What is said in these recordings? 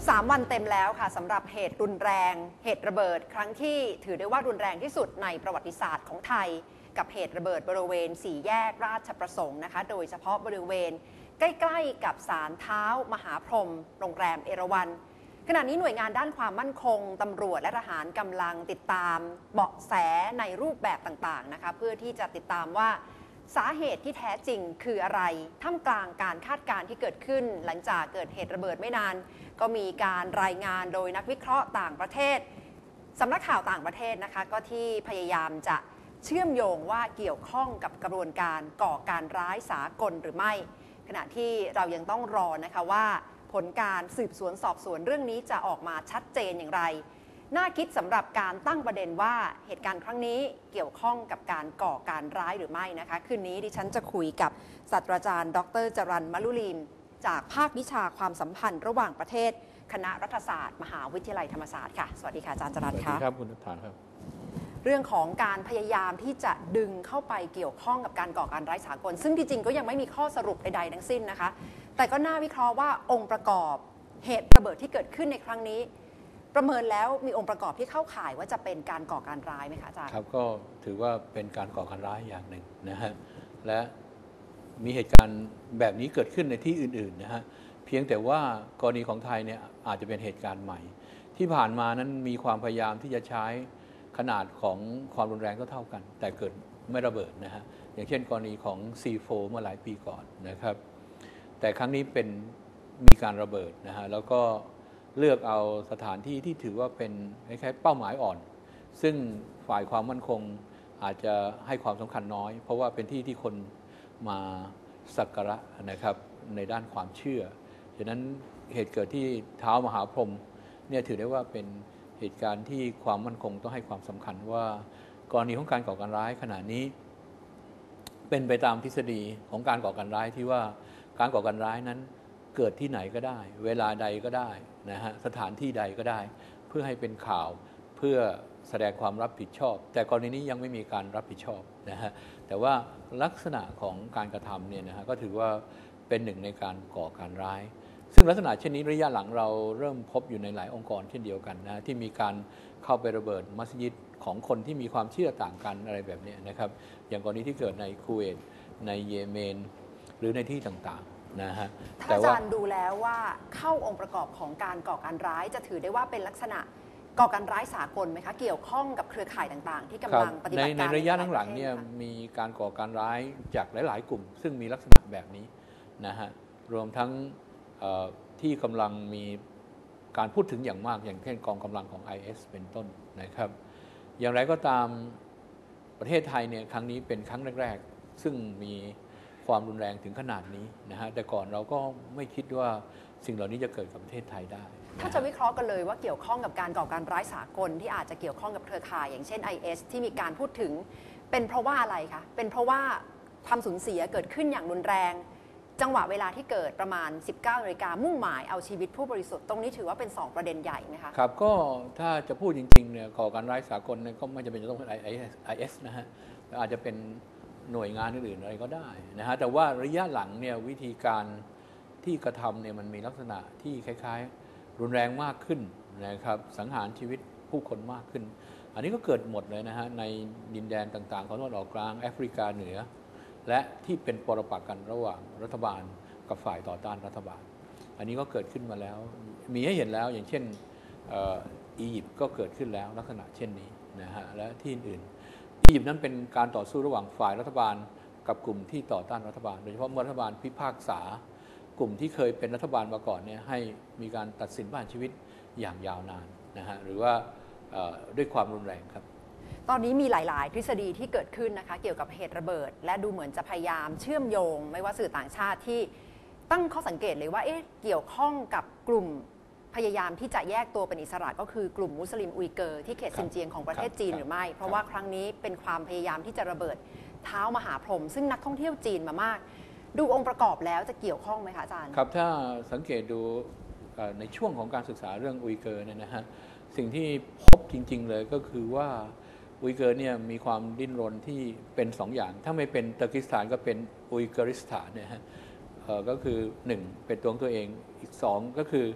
3 วันเต็มแล้วค่ะสำหรับเหตุรุนแรงเหตุระเบิดครั้งที่ถือได้ว่ารุนแรงที่สุดในประวัติศาสตร์ของไทยกับเหตุระเบิดบริเวณ4แยกราชประสงค์นะคะโดยเฉพาะบริเวณใกล้ๆกับศาลเท้ามหาพรหมโรงแรมเอราวัณขณะนี้หน่วยงานด้านความมั่นคงตำรวจและทหารกำลังติดตามเบาะแสในรูปแบบต่างๆนะคะเพื่อที่จะติดตามว่าสาเหตุที่แท้จริงคืออะไรท่ามกลางการคาดการณ์ที่เกิดขึ้นหลังจากเกิดเหตุระเบิดไม่นานก็มีการรายงานโดยนักวิเคราะห์ต่างประเทศสำนักข่าวต่างประเทศนะคะก็ที่พยายามจะเชื่อมโยงว่าเกี่ยวข้องกับกระบวนการก่อการร้ายสากลหรือไม่ขณะที่เรายังต้องรอนะคะว่าผลการสืบสวนสอบสวนเรื่องนี้จะออกมาชัดเจนอย่างไรน่าคิดสำหรับการตั้งประเด็นว่าเหตุการณ์ครั้งนี้เกี่ยวข้องกับการก่อการร้ายหรือไม่นะคะคืนนี้ดิฉันจะคุยกับศาสตราจารย์ดร.จรัญ มะลุลีมจากภาควิชาความสัมพันธ์ระหว่างประเทศคณะรัฐศาสตร์มหาวิทยาลัยธรรมศาสตร์ค่ะสวัสดีค่ะอาจารย์จรัญค่ะสวัสดีครับคุณนัทธาครับเรื่องของการพยายามที่จะดึงเข้าไปเกี่ยวข้องกับการก่อการร้ายสากลซึ่งที่จริงก็ยังไม่มีข้อสรุปใดๆทั้งสิ้นนะคะแต่ก็น่าวิเคราะห์ว่าองค์ประกอบเหตุระเบิดที่เกิดขึ้นในครั้งนี้ประเมินแล้วมีองค์ประกอบที่เข้าข่ายว่าจะเป็นการก่อการร้ายไหมคะอาจารย์ครับก็ถือว่าเป็นการก่อการร้ายอย่างหนึ่งนะฮะและมีเหตุการณ์แบบนี้เกิดขึ้นในที่อื่นๆนะฮะเพียงแต่ว่ากรณีของไทยเนี่ยอาจจะเป็นเหตุการณ์ใหม่ที่ผ่านมานั้นมีความพยายามที่จะใช้ขนาดของความรุนแรงเท่ากันแต่เกิดไม่ระเบิดนะฮะอย่างเช่นกรณีของ C4 เมื่อหลายปีก่อนนะครับแต่ครั้งนี้เป็นมีการระเบิดนะฮะแล้วก็เลือกเอาสถานที่ที่ถือว่าเป็นคล้ายๆเป้าหมายอ่อนซึ่งฝ่ายความมั่นคงอาจจะให้ความสำคัญน้อยเพราะว่าเป็นที่ที่คนมาสักการะนะครับในด้านความเชื่อฉะนั้นเหตุเกิดที่เท้ามหาพรหมเนี่ยถือได้ว่าเป็นเหตุการณ์ที่ความมั่นคงต้องให้ความสำคัญว่ากรณีของการก่อการร้ายขณะนี้เป็นไปตามทฤษฎีของการก่อการร้ายที่ว่าการก่อการร้ายนั้นเกิดที่ไหนก็ได้เวลาใดก็ได้นะฮะสถานที่ใดก็ได้เพื่อให้เป็นข่าวเพื่อแสดงความรับผิดชอบแต่กรณีนี้ยังไม่มีการรับผิดชอบนะฮะแต่ว่าลักษณะของการกระทำเนี่ยนะฮะก็ถือว่าเป็นหนึ่งในการก่อการร้ายซึ่งลักษณะเช่นนี้ระยะหลังเราเริ่มพบอยู่ในหลายองค์กรเช่นเดียวกันนะที่มีการเข้าไประเบิดมัสยิดของคนที่มีความเชื่อต่างกันอะไรแบบนี้นะครับอย่างกรณีที่เกิดในคูเวตในเยเมนหรือในที่ต่างๆนะฮะถ้าอาจารย์ดูแล้วว่าเข้าองค์ประกอบของการก่อการร้ายจะถือได้ว่าเป็นลักษณะก่อการร้ายสากลไหมคะเกี่ยวข้องกับเครือข่ายต่างๆที่กำลังปฏิบัติการในระยะหลังๆเนี่ยมีการก่อการร้ายจากหลายๆกลุ่มซึ่งมีลักษณะแบบนี้นะฮะรวมทั้งที่กำลังมีการพูดถึงอย่างมากอย่างเช่นกองกำลังของ IS เป็นต้นนะครับอย่างไรก็ตามประเทศไทยเนี่ยครั้งนี้เป็นครั้งแรกๆซึ่งมีความรุนแรงถึงขนาดนี้นะฮะแต่ก่อนเราก็ไม่คิดว่าสิ่งเหล่านี้จะเกิดกับประเทศไทยได้ถ้าจะวิเคราะห์กันเลยว่าเกี่ยวข้องกับการก่อการร้ายสากลที่อาจจะเกี่ยวข้องกับเครือข่ายอย่างเช่น IS ที่มีการพูดถึงเป็นเพราะว่าอะไรคะเป็นเพราะว่าความสูญเสียเกิดขึ้นอย่างรุนแรงจังหวะเวลาที่เกิดประมาณ 19 นาฬิกามุ่งหมายเอาชีวิตผู้บริสุทธิ์ตรงนี้ถือว่าเป็น2ประเด็นใหญ่ไหมคะครับก็ถ้าจะพูดจริงๆเนี่ยก่อการร้ายสากลเนี่ยก็ไม่จำเป็นจะต้องเป็น IS นะฮะอาจจะเป็นหน่วยงานอื่นๆอะไรก็ได้นะฮะแต่ว่าระยะหลังเนี่ยวิธีการที่กระทำเนี่ยมันมีลักษณะที่คล้ายๆรุนแรงมากขึ้นนะครับสังหารชีวิตผู้คนมากขึ้นอันนี้ก็เกิดหมดเลยนะฮะในดินแดนต่างๆของตะวันออกกลางแอฟริกาเหนือและที่เป็นปรปักษ์กันระหว่างรัฐบาลกับฝ่ายต่อต้านรัฐบาลอันนี้ก็เกิดขึ้นมาแล้วมีให้เห็นแล้วอย่างเช่นอียิปต์ก็เกิดขึ้นแล้วลักษณะเช่นนี้นะฮะและที่อื่นอียิปต์นั้นเป็นการต่อสู้ระหว่างฝ่ายรัฐบาลกับกลุ่มที่ต่อต้านรัฐบาลโดยเฉพาะเมื่อรัฐบาลพิพากษากลุ่มที่เคยเป็นรัฐบาลมาก่อนเนี่ยให้มีการตัดสินประหารชีวิตอย่างยาวนานนะฮะหรือว่าด้วยความรุนแรงครับตอนนี้มีหลายๆทฤษฎีที่เกิดขึ้นนะคะเกี่ยวกับเหตุระเบิดและดูเหมือนจะพยายามเชื่อมโยงไม่ว่าสื่อต่างชาติที่ตั้งข้อสังเกตเลยว่าเกี่ยวข้องกับกลุ่มพยายามที่จะแยกตัวเป็นอิสระก็คือกลุ่มมุสลิมอุยเกอร์ที่เขตซินเจียงของประเทศจีนหรือไม่เพราะว่าครั้งนี้เป็นความพยายามที่จะระเบิดเท้ามหาพรหมซึ่งนักท่องเที่ยวจีนมามากดูองค์ประกอบแล้วจะเกี่ยวข้องไหมคะอาจารย์ครับถ้าสังเกตดูในช่วงของการศึกษาเรื่องอุยเกอร์เนี่ยนะฮะสิ่งที่พบจริงๆเลยก็คือว่าอุยเกอร์เนี่ยมีความดิ้นรนที่เป็น2 อย่างถ้าไม่เป็นเตอร์กิสถานก็เป็นอุยเกอริสถานเนี่ยฮะก็คือ1เป็นตัวเองอีก2ก็คือ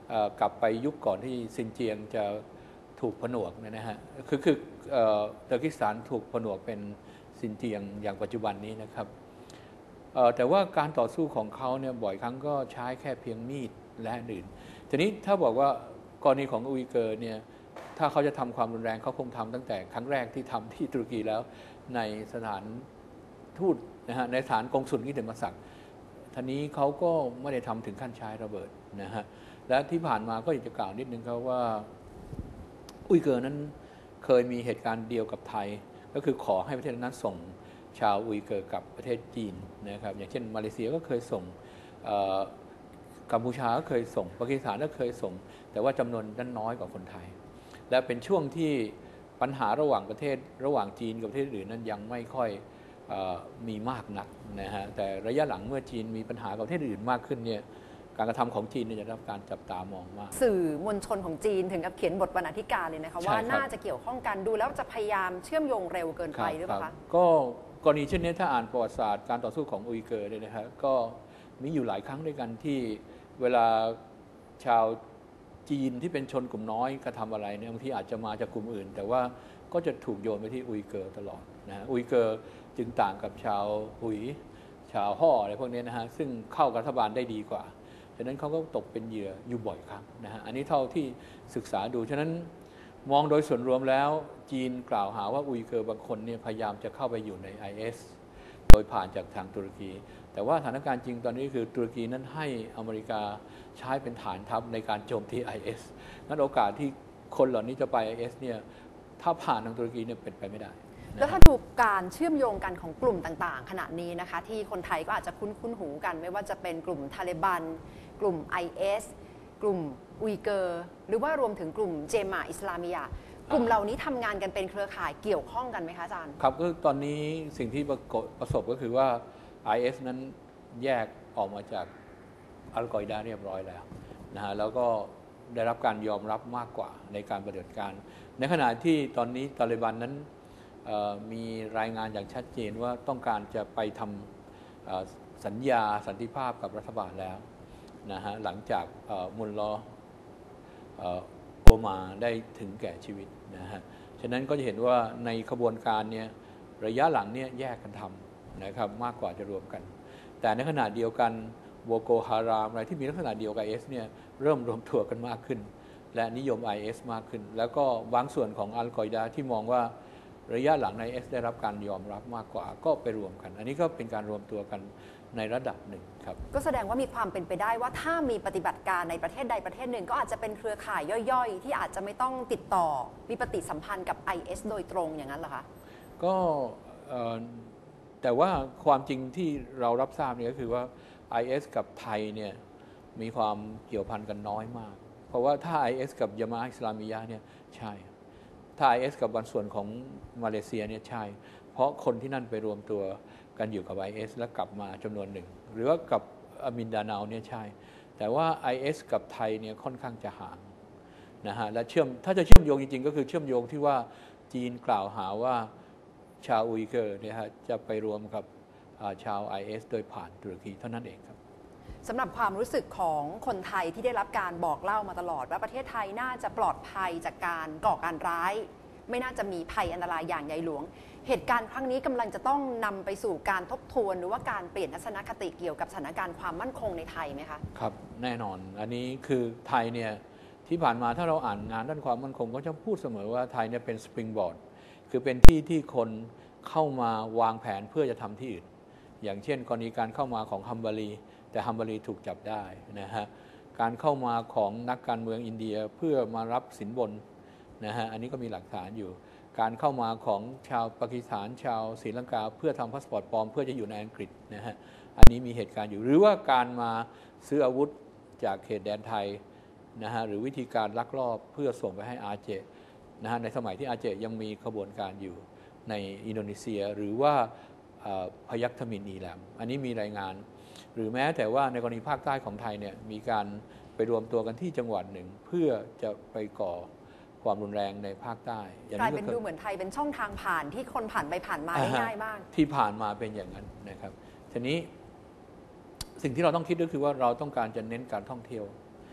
กลับไปยุคก่อนที่ซินเจียงจะถูกผนวกนะฮะคือเตอร์กิสถานถูกผนวกเป็นซินเจียงอย่างปัจจุบันนี้นะครับแต่ว่าการต่อสู้ของเขาเนี่ยบ่อยครั้งก็ใช้แค่เพียงมีดและอื่นทีนี้ถ้าบอกว่ากรณีของอุยเกอร์เนี่ยถ้าเขาจะทำความรุนแรงเขาคงทำตั้งแต่ครั้งแรกที่ทำที่ตุรกีแล้วในสถานทูตนะฮะในสถานกงสุลกิติมศักดิ์ทีนี้เขาก็ไม่ได้ทำถึงขั้นใช้ระเบิดนะฮะและที่ผ่านมาก็อยากจะกล่าวนิดนึงครับว่าอุยเกอร์นั้นเคยมีเหตุการณ์เดียวกับไทยก็คือขอให้ประเทศนั้นส่งชาวอุยเกอร์กับประเทศจีนนะครับอย่างเช่นมาเลเซียก็เคยส่งกัมพูชาก็เคยส่งปากีสถานก็เคยส่งแต่ว่าจำนวนนั้นน้อยกว่าคนไทยและเป็นช่วงที่ปัญหาระหว่างประเทศระหว่างจีนกับประเทศอื่นนั้นยังไม่ค่อยมีมากนักนะฮะแต่ระยะหลังเมื่อจีนมีปัญหากับประเทศอื่นมากขึ้นเนี่ยการกระทำของจีนจะได้รับการจับตามองมากสื่อมวลชนของจีนถึงกับเขียนบทบรรณาธิการเลยนะคะว่าน่าจะเกี่ยวข้องกันดูแล้วจะพยายามเชื่อมโยงเร็วเกินไปหรือเปล่าคะก็กรณีเช่นนี้ถ้าอ่านประวัติศาสตร์การต่อสู้ของอุยเกอร์เนี่ยนะฮะก็มีอยู่หลายครั้งด้วยกันที่เวลาชาวจีนที่เป็นชนกลุ่มน้อยกระทำอะไรเนี่ยบางทีอาจจะมาจากกลุ่มอื่นแต่ว่าก็จะถูกโยนไปที่อุยเกอร์ตลอดนะอุยเกอร์จึงต่างกับชาวหุยชาวฮ่ออะไรพวกนี้นะฮะซึ่งเข้ากับรัฐบาลได้ดีกว่าฉะนั้นเขาก็ตกเป็นเหยื่ออยู่บ่อยครั้งนะฮะอันนี้เท่าที่ศึกษาดูฉะนั้นมองโดยส่วนรวมแล้วจีนกล่าวหาว่าอุยเกอร์บางคนเนี่ยพยายามจะเข้าไปอยู่ใน IS โดยผ่านจากทางตุรกีแต่ว่าสถานการณ์จริงตอนนี้คือตุรกีนั้นให้อเมริกาใช้เป็นฐานทัพในการโจมตี IS งั้นโอกาสที่คนเหล่านี้จะไป IS เนี่ยถ้าผ่านทางตุรกีเนี่ยเป็นไปไม่ได้แล้วถ้าดูการเชื่อมโยงกันของกลุ่มต่างๆขณะนี้นะคะที่คนไทยก็อาจจะคุ้นหูกันไม่ว่าจะเป็นกลุ่มทาลิบันกลุ่ม IS กลุ่มอุยเกอร์หรือว่ารวมถึงกลุ่มเจมาอิสลามียะกลุ่มเหล่านี้ทำงานกันเป็นเครือข่ายเกี่ยวข้องกันไหมคะอาจารย์ครับก็ตอนนี้สิ่งที่ประสบก็คือว่า IS นั้นแยกออกมาจากอัลกออิดะห์เรียบร้อยแล้วนะฮะแล้วก็ได้รับการยอมรับมากกว่าในการปฏิบัติการในขณะที่ตอนนี้ตาลิบันนั้นมีรายงานอย่างชัดเจนว่าต้องการจะไปทำสัญญาสันติภาพกับรัฐบาลแล้วนะฮะหลังจากมุลลอโอมาได้ถึงแก่ชีวิตนะฮะฉะนั้นก็จะเห็นว่าในขบวนการเนี่ยระยะหลังเนี่ยแยกกันทำนะครับมากกว่าจะรวมกันแต่ในขณะเดียวกันโบโกฮารามอะไรที่มีลักษณะเดียวกับ IS เนี่ยเริ่มรวมตัวกันมากขึ้นและนิยม IS มากขึ้นแล้วก็บางส่วนของอัลกออิดะห์ที่มองว่าระยะหลังใน IS ได้รับการยอมรับมากกว่าก็ไปรวมกันอันนี้ก็เป็นการรวมตัวกันในระดับหนึ่งครับก็แสดงว่ามีความเป็นไปได้ว่าถ้ามีปฏิบัติการในประเทศใดประเทศหนึ่งก็อาจจะเป็นเครือข่ายย่อยๆที่อาจจะไม่ต้องติดต่อมีปฏิสัมพันธ์กับ IS โดยตรงอย่างนั้นเหรอคะก็แต่ว่าความจริงที่เรารับทราบเนี่ยก็คือว่า IS กับไทยเนี่ยมีความเกี่ยวพันกันน้อยมากเพราะว่าถ้า IS กับยะมาอะห์อิสลามียะห์เนี่ยใช่ถ้า IS กับบางส่วนของมาเลเซียเนี่ยใช่เพราะคนที่นั่นไปรวมตัวกันอยู่กับ IS แล้วกลับมาจำนวนหนึ่งหรือว่ากับอามินดาเนาเนี่ยใช่แต่ว่า IS กับไทยเนี่ยค่อนข้างจะห่างนะฮะและถ้าจะเชื่อมโยงจริงๆก็คือเชื่อมโยงที่ว่าจีนกล่าวหาว่าชาวอุยเกอร์เนี่ยฮะจะไปรวมกับชาว IS โดยผ่านตุรกีเท่านั้นเองครับสำหรับความรู้สึกของคนไทยที่ได้รับการบอกเล่ามาตลอดว่าประเทศไทยน่าจะปลอดภัยจากการก่อการร้ายไม่น่าจะมีภัยอันตรายอย่างใหญ่หลวงเหตุการณ์ครั้งนี้กำลังจะต้องนำไปสู่การทบทวนหรือว่าการเปลี่ยนทัศนคติเกี่ยวกับสถานการณ์ความมั่นคงในไทยไหมคะครับแน่นอนอันนี้คือไทยเนี่ยที่ผ่านมาถ้าเราอ่านงานด้านความมั่นคงก็จะพูดเสมอว่าไทยเนี่ยเป็นสปริงบอร์ดคือเป็นที่ที่คนเข้ามาวางแผนเพื่อจะทำที่อื่นอย่างเช่นกรณีการเข้ามาของฮัมบารีแต่ฮัมบารีถูกจับได้นะฮะการเข้ามาของนักการเมืองอินเดียเพื่อมารับสินบนนะฮะอันนี้ก็มีหลักฐานอยู่การเข้ามาของชาวปากีสถานชาวศรีลังกาเพื่อทำพาสปอร์ตปลอมเพื่อจะอยู่ในอังกฤษนะฮะอันนี้มีเหตุการณ์อยู่หรือว่าการมาซื้ออาวุธจากเขตแดนไทยนะฮะหรือวิธีการลักลอบเพื่อส่งไปให้อาเจนะฮะในสมัยที่อาเจยังมีขบวนการอยู่ในอินโดนีเซียหรือว่าพยัคฆ์ทมิฬอีแลมอันนี้มีรายงานหรือแม้แต่ว่าในกรณีภาคใต้ของไทยเนี่ยมีการไปรวมตัวกันที่จังหวัดหนึ่งเพื่อจะไปก่อความรุนแรงในภาคใต้กลายเป็นดูเหมือนไทยเป็นช่องทางผ่านที่คนผ่านไปผ่านมาได้ง่ายมากที่ผ่านมาเป็นอย่างนั้นนะครับทีนี้สิ่งที่เราต้องคิดก็คือว่าเราต้องการจะเน้นการท่องเที่ยว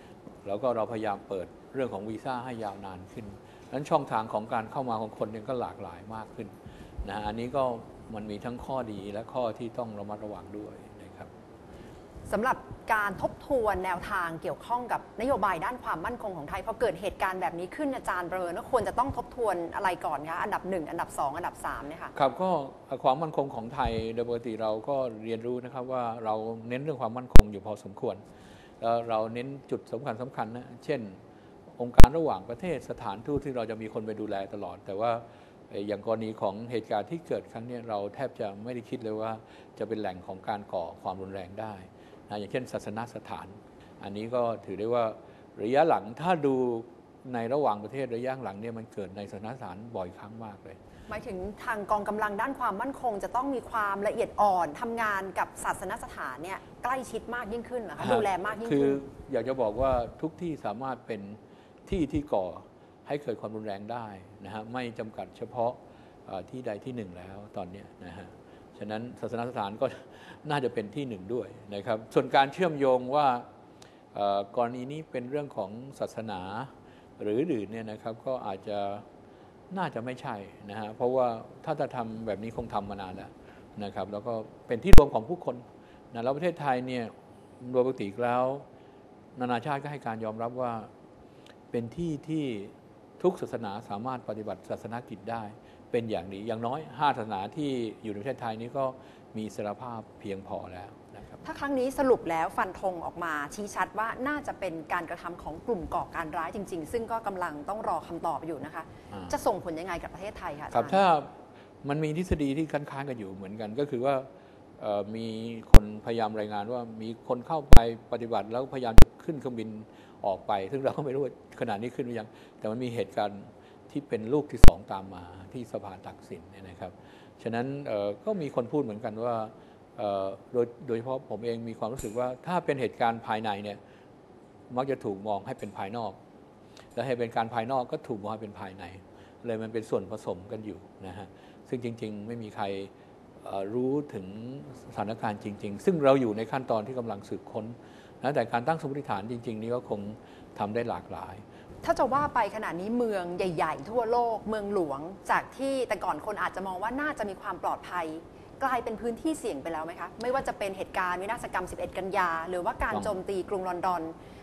แล้วก็เราพยายามเปิดเรื่องของวีซ่าให้ยาวนานขึ้นนั้นช่องทางของการเข้ามาของคนเนี่ยก็หลากหลายมากขึ้นนะอันนี้ก็มันมีทั้งข้อดีและข้อที่ต้องระมัดระวังด้วยนะครับสำหรับการทบทวนแนวทางเกี่ยวข้องกับนโยบายด้านความมั่นคงของไทยพอเกิดเหตุการณ์แบบนี้ขึ้นอาจารย์ประเมินว่าควรจะต้องทบทวนอะไรก่อนคะอันดับ1อันดับ2อันดับ3เนี่ยค่ะครับก็ความมั่นคงของไทยโดยปกติเราก็เรียนรู้นะครับว่าเราเน้นเรื่องความมั่นคงอยู่พอสมควรเราเน้นจุดสำคัญนะเช่นองค์การระหว่างประเทศสถานทูตที่เราจะมีคนไปดูแลตลอดแต่ว่าอย่างกรณีของเหตุการณ์ที่เกิดครั้งนี้เราแทบจะไม่ได้คิดเลยว่าจะเป็นแหล่งของการก่อความรุนแรงได้นะอย่างเช่นศาสนสถานอันนี้ก็ถือได้ว่าระยะหลังถ้าดูในระหว่างประเทศระยะหลังเนี่ยมันเกิดในศาสนสถานบ่อยครั้งมากเลยหมายถึงทางกองกำลังด้านความมั่นคงจะต้องมีความละเอียดอ่อนทำงานกับศาสนสถานเนี่ยใกล้ชิดมากยิ่งขึ้นเหรอคะดูแลมากยิ่งขึ้นคืออยากจะบอกว่าทุกที่สามารถเป็นที่ที่ก่อให้เกิดความรุนแรงได้นะฮะไม่จำกัดเฉพาะที่ใดที่หนึ่งแล้วตอนนี้นะฮะฉะนั้นศาสนสถานก็น่าจะเป็นที่หนึ่งด้วยนะครับส่วนการเชื่อมโยงว่ากรณีนี้เป็นเรื่องของศาสนาหรืออื่นเนี่ยนะครับก็อาจจะน่าจะไม่ใช่นะฮะเพราะว่าถ้าจะทำแบบนี้คงทำมานานแล้วนะครับแล้วก็เป็นที่รวมของผู้คนนะแล้วประเทศไทยเนี่ยโดยปกติแล้วนานาชาติก็ให้การยอมรับว่าเป็นที่ที่ทุกศาสนาสามารถปฏิบัติศาสนกิจได้เป็นอย่างดีอย่างน้อย5ศาสนาที่อยู่ในประเทศไทยนี้ก็มีอิสรภาพเพียงพอแล้วนะครับถ้าครั้งนี้สรุปแล้วฟันธงออกมาชี้ชัดว่าน่าจะเป็นการกระทำของกลุ่มก่อการร้ายจริงๆซึ่งก็กำลังต้องรอคำตอบอยู่นะคะจะส่งผลยังไงกับประเทศไทยคะครับถ้ามันมีทฤษฎีที่ค้านกันอยู่เหมือนกันก็คือว่ามีคนพยายามรายงานว่ามีคนเข้าไปปฏิบัติแล้วพยายามจะขึ้นเครื่องบินออกไปซึ่งเราก็ไม่รู้ว่าขนาดนี้ขึ้นหรือยังแต่มันมีเหตุการณ์ที่เป็นลูกที่2ตามมาที่สภาตักสินเนี่ยนะครับฉะนั้นก็มีคนพูดเหมือนกันว่าโดยเฉพาะผมเองมีความรู้สึกว่าถ้าเป็นเหตุการณ์ภายในเนี่ยมักจะถูกมองให้เป็นภายนอกและให้เป็นการภายนอกก็ถูกมองให้เป็นภายในเลยมันเป็นส่วนผสมกันอยู่นะฮะซึ่งจริงๆไม่มีใครรู้ถึงสถานการณ์จริงๆซึ่งเราอยู่ในขั้นตอนที่กำลังสืบค้นนะแต่การตั้งสมมติฐานจริงๆนี้ก็คงทำได้หลากหลายถ้าจะว่าไปขณะนี้เมืองใหญ่ๆทั่วโลกเมืองหลวงจากที่แต่ก่อนคนอาจจะมองว่าน่าจะมีความปลอดภัยกลายเป็นพื้นที่เสี่ยงไปแล้วไหมคะไม่ว่าจะเป็นเหตุการณ์วินาศกรรม11กันยาหรือว่าการโจมตีกรุงลอนดอน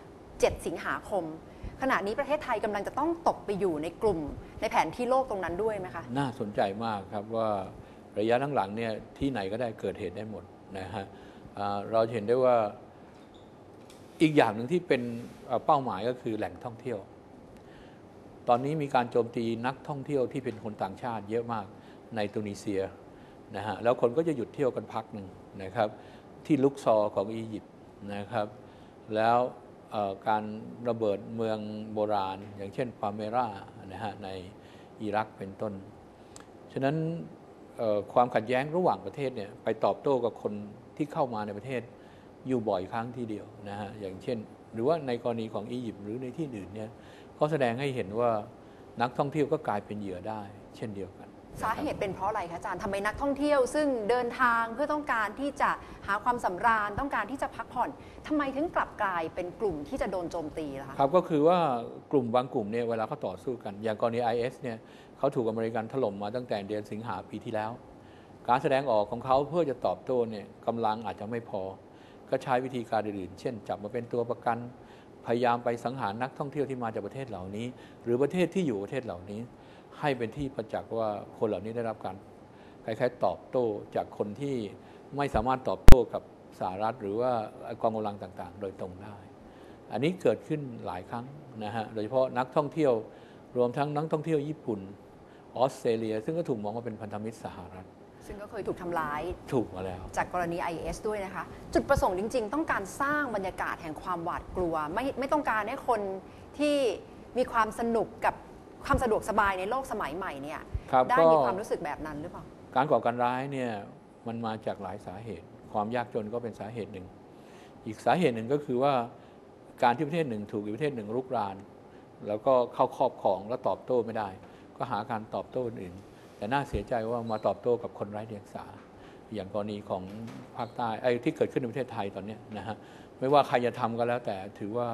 7สิงหาคมขณะนี้ประเทศไทยกำลังจะต้องตกไปอยู่ในกลุ่มในแผนที่โลกตรงนั้นด้วยไหมคะน่าสนใจมากครับว่าระยะหลังๆเนี่ยที่ไหนก็ได้เกิดเหตุได้หมดนะฮะเราเห็นได้ว่าอีกอย่างหนึ่งที่เป็นเป้าหมายก็คือแหล่งท่องเที่ยวตอนนี้มีการโจมตีนักท่องเที่ยวที่เป็นคนต่างชาติเยอะมากในตุนิเซียนะฮะแล้วคนก็จะหยุดเที่ยวกันพักหนึ่งนะครับที่ลุกซอร์ของอียิปต์นะครับแล้วการระเบิดเมืองโบราณอย่างเช่นปาเมรานะฮะในอิรักเป็นต้นฉะนั้นความขัดแย้งระหว่างประเทศเนี่ยไปตอบโต้กับคนที่เข้ามาในประเทศอยู่บ่อยครั้งทีเดียวนะฮะอย่างเช่นหรือว่าในกรณีของอียิปต์หรือในที่อื่นเนี่ยก็แสดงให้เห็นว่านักท่องเที่ยวก็กลายเป็นเหยื่อได้เช่นเดียวกันสาเหตุเป็นเพราะอะไรคะอาจารย์ทำไมนักท่องเที่ยวซึ่งเดินทางเพื่อต้องการที่จะหาความสำราญต้องการที่จะพักผ่อนทำไมถึงกลับกลายเป็นกลุ่มที่จะโดนโจมตีล่ะคะครับก็คือว่ากลุ่มบางกลุ่มเนี่ยเวลาเขาต่อสู้กันอย่างกรณี IS เนี่ยเขาถูกอเมริกันถล่มมาตั้งแต่เดือนสิงหาปีที่แล้วการแสดงออกของเขาเพื่อจะตอบโต้เนี่ยกำลังอาจจะไม่พอก็ใช้วิธีการอื่นๆเช่นจับมาเป็นตัวประกันพยายามไปสังหารนักท่องเที่ยวที่มาจากประเทศเหล่านี้หรือประเทศที่อยู่ประเทศเหล่านี้ให้เป็นที่ประจักษ์ว่าคนเหล่านี้ได้รับการคล้ายๆตอบโต้จากคนที่ไม่สามารถตอบโต้กับสหรัฐหรือว่ากองกำลังต่างๆโดยตรงได้อันนี้เกิดขึ้นหลายครั้งนะฮะโดยเฉพาะนักท่องเที่ยวรวมทั้งนักท่องเที่ยวญี่ปุ่นออสเตรเลียซึ่งก็ถูกมองว่าเป็นพันธมิตรสหรัฐซึ่งก็เคยถูกทำร้ายถูกมาแล้วจากกรณี IS ด้วยนะคะจุดประสงค์จริงๆต้องการสร้างบรรยากาศแห่งความหวาดกลัวไม่ต้องการให้คนที่มีความสนุกกับความสะดวกสบายในโลกสมัยใหม่เนี่ยได้มีความรู้สึกแบบนั้นหรือเปล่าการก่อการร้ายเนี่ยมันมาจากหลายสาเหตุความยากจนก็เป็นสาเหตุหนึ่งอีกสาเหตุหนึ่งก็คือว่าการที่ประเทศหนึ่งถูกอีกประเทศหนึ่งรุกรานแล้วก็เข้าครอบครองแล้วตอบโต้ไม่ได้ก็หาการตอบโต้อื่นแต่น่าเสียใจว่ามาตอบโต้กับคนไร้เดียงสาอย่างกรณีของภาคใต้ที่เกิดขึ้นในประเทศไทยตอนนี้นะฮะไม่ว่าใครจะทำก็แล้วแต่ถือว่า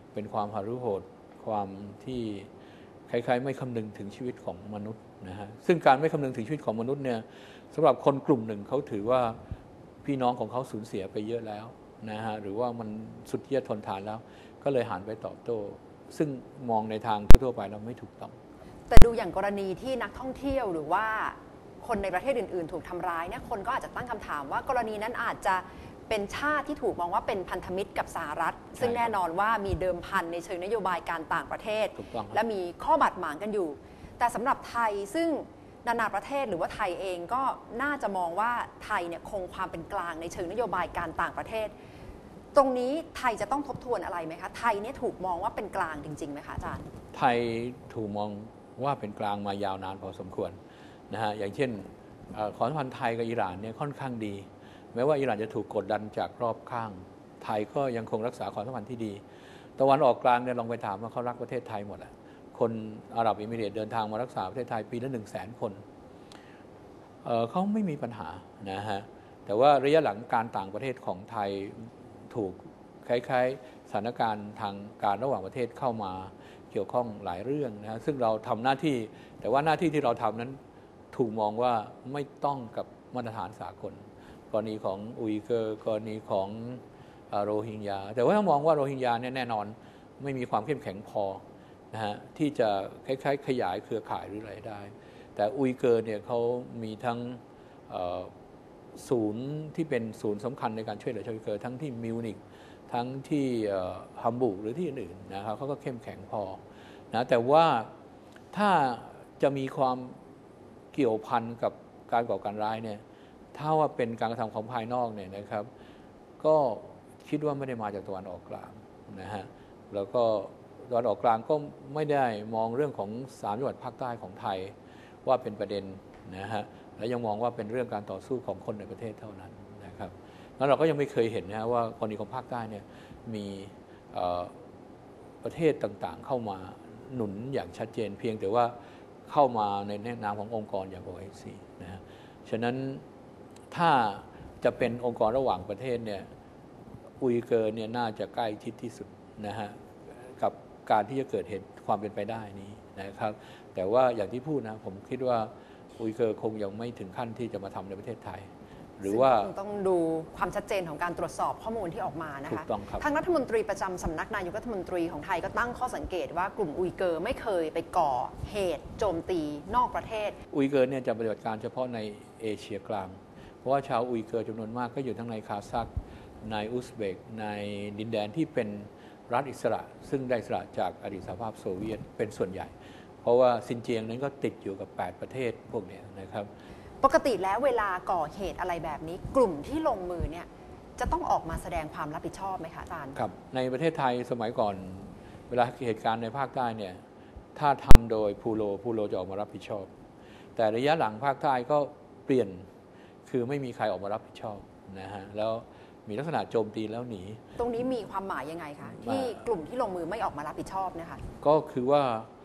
เป็นความหฤโหดความที่คล้ายๆไม่คำนึงถึงชีวิตของมนุษย์นะฮะซึ่งการไม่คำนึงถึงชีวิตของมนุษย์เนี่ยสำหรับคนกลุ่มหนึ่งเขาถือว่าพี่น้องของเขาสูญเสียไปเยอะแล้วนะฮะหรือว่ามันสุดที่จะทนทานแล้วก็เลยหันไปตอบโต้ซึ่งมองในทางทั่วไปแล้วไม่ถูกต้องแต่ดูอย่างกรณีที่นักท่องเที่ยวหรือว่าคนในประเทศอื่นๆถูกทำร้ายเนี่ยคนก็อาจจะตั้งคำถามว่ากรณีนั้นอาจจะเป็นชาติที่ถูกมองว่าเป็นพันธมิตรกับสหรัฐซึ่งแน่นอนว่ามีเดิมพันในเชิงนโยบายการต่างประเทศและมีข้อบาดหมางกันอยู่แต่สำหรับไทยซึ่งนานาประเทศหรือว่าไทยเองก็น่าจะมองว่าไทยเนี่ยคงความเป็นกลางในเชิงนโยบายการต่างประเทศตรงนี้ไทยจะต้องทบทวนอะไรไหมคะไทยเนี่ยถูกมองว่าเป็นกลางจริงๆไหมคะอาจารย์ไทยถูกมองว่าเป็นกลางมายาวนานพอสมควรนะฮะอย่างเช่นความสัมพันธ์ไทยกับอิหร่านเนี่ยค่อนข้างดีแม้ว่าอิหร่านจะถูกกดดันจากรอบข้างไทยก็ยังคงรักษาความสัมพันธ์ที่ดีตะวันออกกลางเนี่ยลองไปถามว่าเขารักประเทศไทยหมดแหละคนอาหรับเอมิเรตส์เดินทางมารักษาประเทศไทยปีละ 100,000 คนเขาไม่มีปัญหานะฮะแต่ว่าระยะหลังการต่างประเทศของไทยถูกคล้ายๆสถานการณ์ทางการระหว่างประเทศเข้ามาเกี่ยวข้องหลายเรื่องนะซึ่งเราทำหน้าที่แต่ว่าหน้าที่ที่เราทำนั้นถูกมองว่าไม่ต้องกับมาตรฐานสากลกรณีของอุยเกอร์กรณีของโรฮิงญาแต่ว่าถ้ามองว่าโรฮิงญาเนี่ยแน่นอนไม่มีความเข้มแข็งพอนะฮะที่จะคล้ายๆขยายเครือข่ายหรืออะไรได้แต่อุยเกอร์เนี่ยเขามีทั้งศูนย์ที่เป็นศูนย์สำคัญในการช่วยเหลือชาวอุยเกอร์ทั้งที่มิวนิกทั้งที่ฮัมบูร์กหรือที่อื่นๆนะครับเขาก็เข้มแข็งพอนะแต่ว่าถ้าจะมีความเกี่ยวพันกับการก่อการร้ายเนี่ยถ้าว่าเป็นการกระทำของภายนอกเนี่ยนะครับก็คิดว่าไม่ได้มาจากตะวันออกกลางนะฮะแล้วก็ตะวันออกกลางก็ไม่ได้มองเรื่องของ3 จังหวัดภาคใต้ของไทยว่าเป็นประเด็นนะฮะและยังมองว่าเป็นเรื่องการต่อสู้ของคนในประเทศเท่านั้นนะครับแล้วเราก็ยังไม่เคยเห็นนะว่ากรณีของภาคใต้เนี่ยมีประเทศต่างๆเข้ามาหนุนอย่างชัดเจนเพียงแต่ว่าเข้ามาในนามขององค์กรอย่าง OIC นะฮะฉะนั้นถ้าจะเป็นองค์กรระหว่างประเทศเนี่ยอุยเกอร์เนี่ยน่าจะใกล้ชิดที่สุดนะฮะกับการที่จะเกิดเหตุความเป็นไปได้นี้นะครับแต่ว่าอย่างที่พูดนะผมคิดว่าอุยเกอร์คงยังไม่ถึงขั้นที่จะมาทำในประเทศไทยหรือว่าต้องดูความชัดเจนของการตรวจสอบข้อมูลที่ออกมานะคะทางรัฐมนตรีประจำสำนักนายกรัฐมนตรีของไทยก็ตั้งข้อสังเกตว่ากลุ่มอุยเกอร์ไม่เคยไปก่อเหตุโจมตีนอกประเทศอุยเกอร์เนี่ยจะปฏิบัติการเฉพาะในเอเชียกลางเพราะว่าชาวอุยเกอร์จำนวนมากก็อยู่ทั้งในคาซัคในอุซเบกในดินแดนที่เป็นรัฐอิสระซึ่งได้อิสระจากอดีตสหภาพโซเวียตเป็นส่วนใหญ่เพราะว่าซินเจียงนั้นก็ติดอยู่กับ8 ประเทศพวกนี้นะครับปกติแล้วเวลาก่อเหตุอะไรแบบนี้กลุ่มที่ลงมือเนี่ยจะต้องออกมาแสดงความรับผิดชอบไหมคะอาจารย์ครับในประเทศไทยสมัยก่อนเวลาเหตุการณ์ในภาคใต้เนี่ยถ้าทำโดยพูโลจะออกมารับผิดชอบแต่ระยะหลังภาคใต้ก็เปลี่ยนคือไม่มีใครออกมารับผิดชอบนะฮะแล้วมีลักษณะโจมตีแล้วหนีตรงนี้มีความหมายยังไงคะที่กลุ่มที่ลงมือไม่ออกมารับผิดชอบนะคะก็คือว่า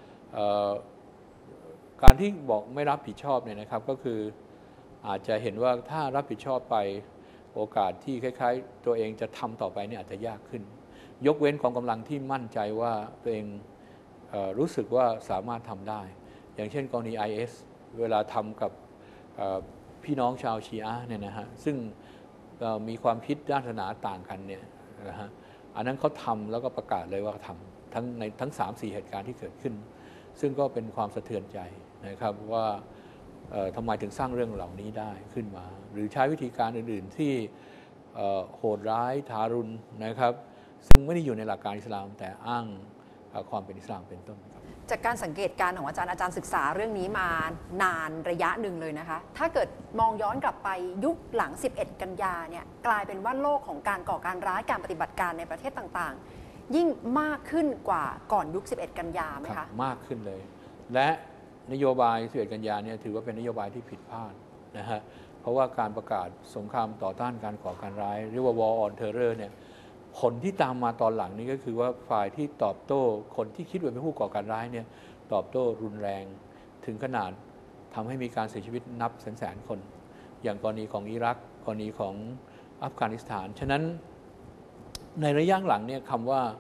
การที่บอกไม่รับผิดชอบเนี่ยนะครับก็คืออาจจะเห็นว่าถ้ารับผิดชอบไปโอกาสที่คล้ายๆตัวเองจะทำต่อไปเนี่ยอาจจะยากขึ้นยกเว้นกองกำลังที่มั่นใจว่าตัวเองรู้สึกว่าสามารถทำได้อย่างเช่นกรณี IS เวลาทำกับพี่น้องชาวชีอะห์เนี่ยนะฮะซึ่งมีความคิดด้านศาสนาต่างกันเนี่ยนะฮะอันนั้นเขาทำแล้วก็ประกาศเลยว่าทำทั้ง 3-4 เหตุการณ์ที่เกิดขึ้นซึ่งก็เป็นความสะเทือนใจนะครับว่าทำไมถึงสร้างเรื่องเหล่านี้ได้ขึ้นมาหรือใช้วิธีการอื่นๆที่โหดร้ายทารุณนะครับซึ่งไม่ได้อยู่ในหลักการอิสลามแต่อ้างความเป็นอิสลามเป็นต้นครับจากการสังเกตการของอาจารย์ศึกษาเรื่องนี้มานานระยะหนึ่งเลยนะคะถ้าเกิดมองย้อนกลับไปยุคหลัง11 กันยาเนี่ยกลายเป็นว่าโลกของการก่อการร้ายการปฏิบัติการในประเทศต่างๆยิ่งมากขึ้นกว่าก่อนยุค11 กันยาไหมคะมากขึ้นเลยและนโยบาย11 กันยาเนี่ยถือว่าเป็นนโยบายที่ผิดพลาดนะฮะเพราะว่าการประกาศสงครามต่อต้านการก่อการร้ายเรียกว่า War on Terror เนี่ยผลที่ตามมาตอนหลังนี้ก็คือว่าฝ่ายที่ตอบโต้คนที่คิดว่าเป็นผู้ก่อการร้ายเนี่ยตอบโต้รุนแรงถึงขนาดทำให้มีการเสียชีวิตนับแสนคน อย่างกรณีของอิรักกรณีของอัฟกานิสถานฉะนั้นในระยะหลังเนี่ยคำว่า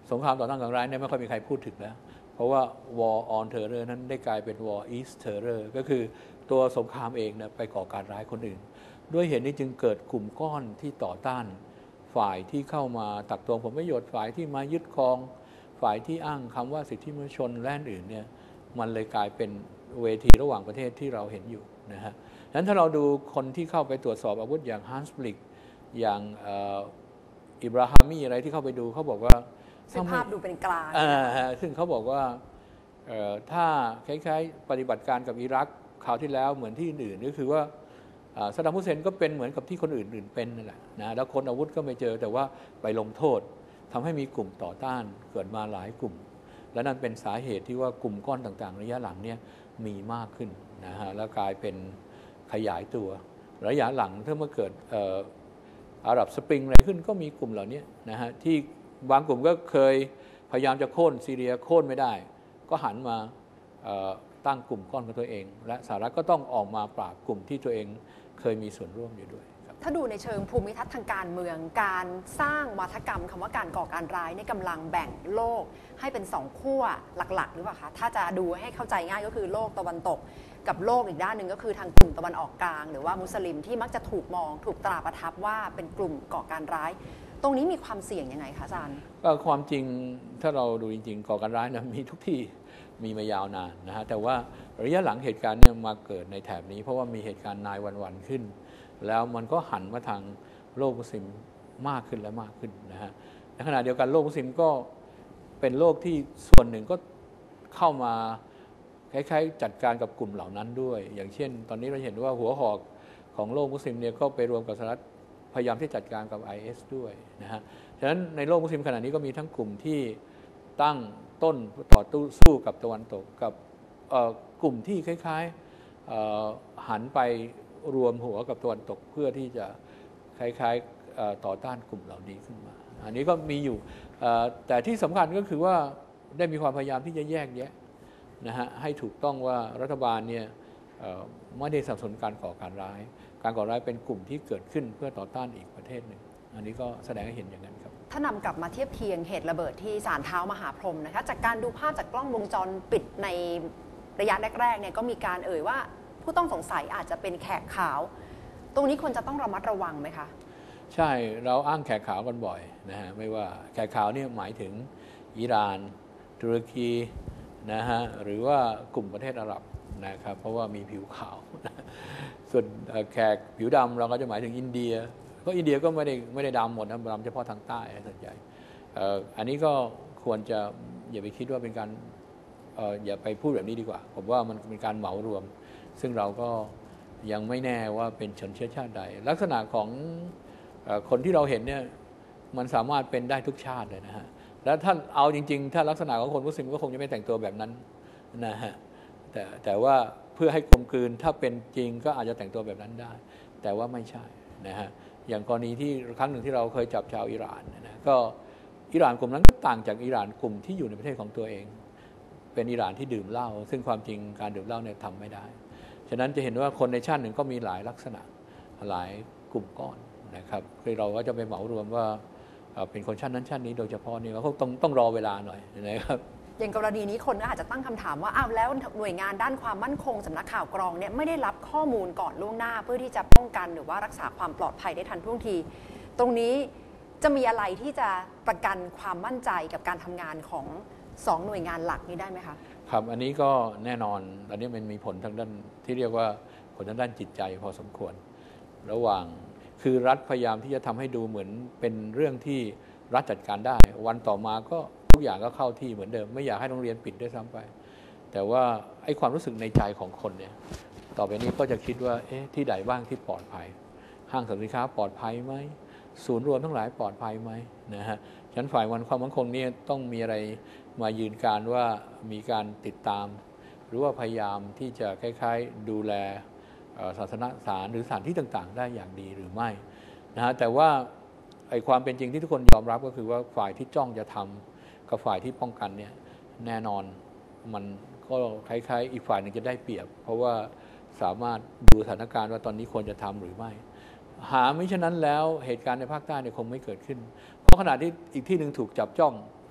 สงครามต่อต้านก่อการร้ายเนี่ยไม่ค่อยมีใครพูดถึงแล้วเพราะว่า War on Terror นั้นได้กลายเป็น War is Terror ก็คือตัวสงครามเองเนี่ยไปก่อการร้ายคนอื่นด้วยเหตุนี้จึงเกิดกลุ่มก้อนที่ต่อต้านฝ่ายที่เข้ามาตักตวงผลประโยชน์ฝ่ายที่มายึดครองฝ่ายที่อ้างคำว่าสิทธิมนุษยชนและอื่นเนี่ยมันเลยกลายเป็นเวทีระหว่างประเทศที่เราเห็นอยู่นะฮะฉะนั้นถ้าเราดูคนที่เข้าไปตรวจสอบอาวุธอย่างฮันส์บลิกอย่างอิบราฮิมีอะไรที่เข้าไปดูเขาบอกว่าซึ่งภาพดูเป็นกลางซึ่งเขาบอกว่าถ้าคล้ายๆปฏิบัติการกับอิรักคราวที่แล้วเหมือนที่อื่นๆก็คือว่าซัดดัม ฮุสเซนก็เป็นเหมือนกับที่คนอื่นๆเป็นนั่นแหละนะแล้วคนอาวุธก็ไม่เจอแต่ว่าไปลงโทษทำให้มีกลุ่มต่อต้านเกิดมาหลายกลุ่มและนั่นเป็นสาเหตุที่ว่ากลุ่มก้อนต่างๆระยะหลังเนี่ยมีมากขึ้นนะฮะแล้วกลายเป็นขยายตัวระยะหลังถ้าเมื่อเกิดอาหรับสปริงอะไรขึ้นก็มีกลุ่มเหล่านี้นะฮะที่บางกลุ่มก็เคยพยายามจะโค่นซีเรียโค่นไม่ได้ก็หันมาตั้งกลุ่มก้อนของตัวเองและสหรัฐก็ต้องออกมาปราบกลุ่มที่ตัวเองเคยมีส่วนร่วมอยู่ด้วยครับถ้าดูในเชิงภูมิทัศน์ทางการเมืองการสร้างวาทกรรมคำว่าการก่อการร้ายในกำลังแบ่งโลกให้เป็นสองขั้วหลักๆหรือเปล่าคะถ้าจะดูให้เข้าใจง่ายก็คือโลกตะวันตกกับโลกอีกด้านหนึ่งก็คือทางกลุ่มตะวันออกกลางหรือว่ามุสลิมที่มักจะถูกมองถูกตราประทับว่าเป็นกลุ่มก่อการร้ายตรงนี้มีความเสี่ยงยังไงคะอาจารย์ความจริงถ้าเราดูจริงๆก่อการร้ายนะมีทุกที่มีมายาวนานนะฮะแต่ว่าระยะหลังเหตุการณ์เนี่ยมาเกิดในแถบนี้เพราะว่ามีเหตุการณ์9/11ขึ้นแล้วมันก็หันมาทางโลกมุสลิมมากขึ้นและมากขึ้นนะฮะในขณะเดียวกันโลกมุสลิมก็เป็นโลกที่ส่วนหนึ่งก็เข้ามาคล้ายๆจัดการกับกลุ่มเหล่านั้นด้วยอย่างเช่นตอนนี้เราเห็นว่าหัวหอกของโลกมุสลิมเนี่ยก็ไปรวมกับสหรัฐพยายามที่จัดการกับ IS ด้วยนะฮะฉะนั้นในโลกมุสลิมขณะนี้ก็มีทั้งกลุ่มที่ตั้งต้นต่อสู้กับตะวันตกกับกลุ่มที่คล้ายๆหันไปรวมหัวกับตะวันตกเพื่อที่จะคล้ายๆต่อต้านกลุ่มเหล่านี้ขึ้นมาอันนี้ก็มีอยู่แต่ที่สำคัญก็คือว่าได้มีความพยายามที่จะแยกแยะนะฮะให้ถูกต้องว่ารัฐบาลเนี่ยไม่ได้สนับสนุนการก่อการร้ายเป็นกลุ่มที่เกิดขึ้นเพื่อต่อต้านอีกประเทศหนึ่งอันนี้ก็แสดงให้เห็นอย่างนั้นครับถ้านำกลับมาเทียบเคียงเหตุระเบิดที่ศาลเท้ามหาพรหมนะคะจากการดูภาพจากกล้องวงจรปิดในระยะแรกๆเนี่ยก็มีการว่าผู้ต้องสงสัยอาจจะเป็นแขกขาวตรงนี้ควรจะต้องระมัดระวังไหมคะใช่เราอ้างแขกขาวกันบ่อยนะฮะไม่ว่าแขกขาวนี่หมายถึงอิหร่านตุรกีนะฮะหรือว่ากลุ่มประเทศอาหรับนะครับเพราะว่ามีผิวขาวส่วนแขกผิวดำเราก็จะหมายถึงอินเดียเพราะอินเดียก็ไม่ได้ดำหมดนะดำเฉพาะทางใต้ส่วนใหญ่อันนี้ก็ควรจะอย่าไปคิดว่าเป็นการอย่าไปพูดแบบนี้ดีกว่าผมว่ามันเป็นการเหมารวมซึ่งเราก็ยังไม่แน่ว่าเป็นชนเชื้อชาติใดลักษณะของคนที่เราเห็นเนี่ยมันสามารถเป็นได้ทุกชาติเลยนะฮะแล้วถ้าเอาจริงๆถ้าลักษณะของคนมุสลิมก็คงจะไม่แต่งตัวแบบนั้นนะฮะแต่ว่าเพื่อให้กลมกลืนถ้าเป็นจริงก็อาจจะแต่งตัวแบบนั้นได้แต่ว่าไม่ใช่นะฮะอย่างกรณีที่ครั้งหนึ่งที่เราเคยจับชาวอิหร่านนะก็อิหร่านกลุ่มนั้นก็ต่างจากอิหร่านกลุ่มที่อยู่ในประเทศของตัวเองเป็นอิหร่านที่ดื่มเหล้าซึ่งความจริงการดื่มเหล้าเนี่ยทำไม่ได้ฉะนั้นจะเห็นว่าคนในชาติหนึ่งก็มีหลายลักษณะหลายกลุ่มก้อนนะครับคือเราก็จะไปเหมารวมว่าเป็นคนชาตินั้นชาตินี้โดยเฉพาะนี่เขาต้องรอเวลาหน่อยนะครับอย่างกรณีนี้คนก็อาจจะตั้งคำถามว่าอ้าวแล้วหน่วยงานด้านความมั่นคงสำนักข่าวกรองเนี่ยไม่ได้รับข้อมูลก่อนล่วงหน้าเพื่อที่จะป้องกันหรือว่ารักษาความปลอดภัยได้ทันท่วงทีตรงนี้จะมีอะไรที่จะประกันความมั่นใจกับการทำงานของ2หน่วยงานหลักนี้ได้ไหมคะครับอันนี้ก็แน่นอนอันนี้มันมีผลทางด้านที่เรียกว่าผลทางด้านจิตใจพอสมควรระหว่างคือรัฐพยายามที่จะทำให้ดูเหมือนเป็นเรื่องที่รัฐจัดการได้วันต่อมาก็ทุกอย่างก็เข้าที่เหมือนเดิมไม่อยากให้โรงเรียนปิดด้วยซ้ำไปแต่ว่าไอ้ความรู้สึกในใจของคนเนี่ยต่อไปนี้ก็จะคิดว่าที่ใดบ้างที่ปลอดภัยห้างสรรพสินค้าปลอดภัยไหมศูนย์รวมทั้งหลายปลอดภัยไหมนะฮะฉะนั้นฝ่ายความมั่นคงนี่ต้องมีอะไรมายืนการว่ามีการติดตามหรือว่าพยายามที่จะคล้ายๆดูแลศาสนสถานหรือสถานที่ต่างๆได้อย่างดีหรือไม่นะฮะแต่ว่าไอ้ความเป็นจริงที่ทุกคนยอมรับก็คือว่าฝ่ายที่จ้องจะทำกับฝ่ายที่ป้องกันเนี่ยแน่นอนมันก็คล้ายๆอีกฝ่ายหนึ่งจะได้เปรียบเพราะว่าสามารถดูสถานการณ์ว่าตอนนี้ควรจะทำหรือไม่หาไม่ฉะนั้นแล้วเหตุการณ์ในภาคใต้เนี่ยคงไม่เกิดขึ้นเพราะขณะที่อีกที่หนึ่งถูกจับจ้องไป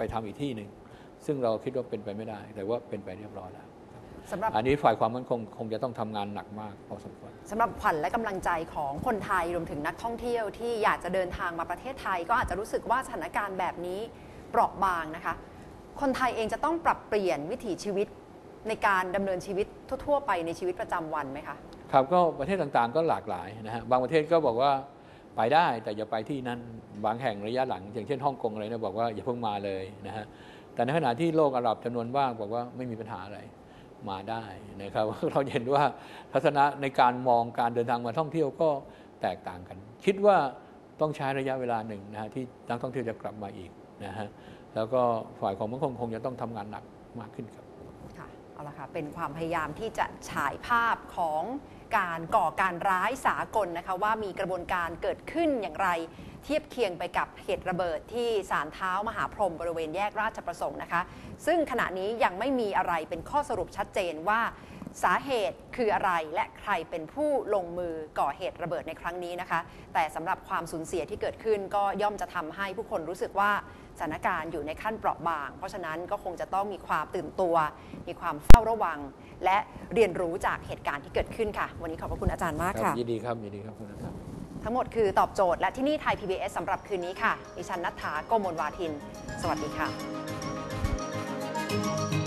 ไปทำอีกที่หนึ่งซึ่งเราคิดว่าเป็นไปไม่ได้แต่ว่าเป็นไปเรียบร้อยแล้วสำหรับอันนี้ฝ่ายความมั่นคงคงจะต้องทำงานหนักมากพอสมควรสำหรับขวัญและกำลังใจของคนไทยรวมถึงนักท่องเที่ยวที่อยากจะเดินทางมาประเทศไทยก็อาจจะรู้สึกว่าสถานการณ์แบบนี้เปราะบางนะคะคนไทยเองจะต้องปรับเปลี่ยนวิถีชีวิตในการดำเนินชีวิตทั่วๆไปในชีวิตประจำวันไหมคะครับก็ประเทศต่างๆก็หลากหลายนะฮะบางประเทศก็บอกว่าไปได้แต่อย่าไปที่นั่นบางแห่งระยะหลังอย่างเช่นฮ่องกงอะไรนะบอกว่าอย่าเพิ่งมาเลยนะฮะแต่ในขณะที่โลกอาหรับจำนวนมากบอกว่าไม่มีปัญหาอะไรมาได้นะครับ เราเห็นว่าทัศนะในการมองการเดินทางมาท่องเที่ยวก็แตกต่างกันคิดว่าต้องใช้ระยะเวลาหนึ่งนะฮะที่นักท่องเที่ยวจะกลับมาอีกนะฮะแล้วก็ฝ่ายความมั่นคงคงจะต้องทำงานหนักมากขึ้นครับค่ะเอาละค่ะเป็นความพยายามที่จะฉายภาพของการก่อการร้ายสากลนะคะว่ามีกระบวนการเกิดขึ้นอย่างไรเทียบเคียงไปกับเหตุระเบิดที่ศาลเท้ามหาพรหมบริเวณแยกราชประสงค์นะคะซึ่งขณะนี้ยังไม่มีอะไรเป็นข้อสรุปชัดเจนว่าสาเหตุคืออะไรและใครเป็นผู้ลงมือก่อเหตุระเบิดในครั้งนี้นะคะแต่สำหรับความสูญเสียที่เกิดขึ้นก็ย่อมจะทำให้ผู้คนรู้สึกว่าสถานการณ์อยู่ในขั้นเปราะบางเพราะฉะนั้นก็คงจะต้องมีความตื่นตัวมีความเฝ้าระวังและเรียนรู้จากเหตุการณ์ที่เกิดขึ้นค่ะวันนี้ขอบพระคุณอาจารย์มากค่ะยินดีครับยินดีครับคุณนะครับทั้งหมดคือตอบโจทย์และที่นี่ไทย PBS สำหรับคืนนี้ค่ะดิฉันณัฐฐา โกมลวาทินสวัสดีค่ะ